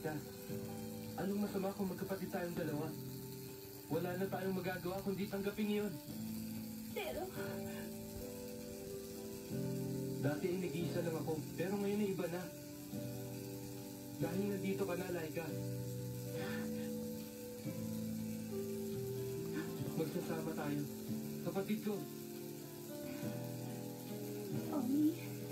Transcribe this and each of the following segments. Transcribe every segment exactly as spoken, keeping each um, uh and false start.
Laika, anong masama kung magkapatid tayong dalawa? Wala na tayong magagawa kundi tanggapin iyon. Pero... Dati ay nag-iisa lang ako, pero ngayon ay iba na. Dahil nandito ka na, Laika. Magsasama tayo. Kapatid ko. Omi.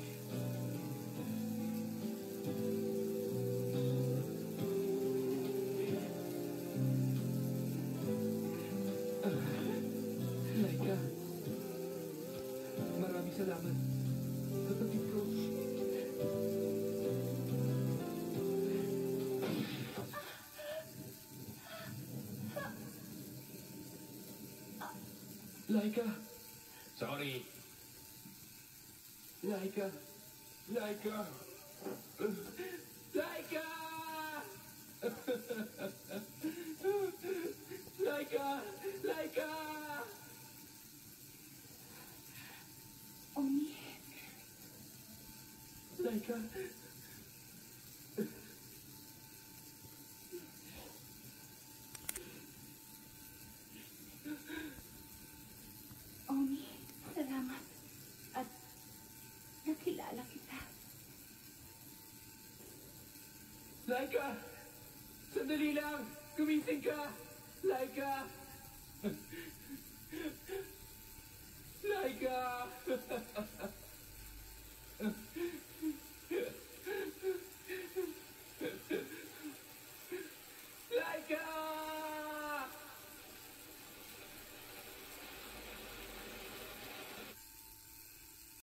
Laika. Maraming salamat. Kapatid ko. Laika. Sorry. Laika. Laika. Laika! Laika! Laika! Omi. Laika. Omi, salamat. At nakilala kita. Laika! Sandali lang! Gumising ka! Laika! Laika!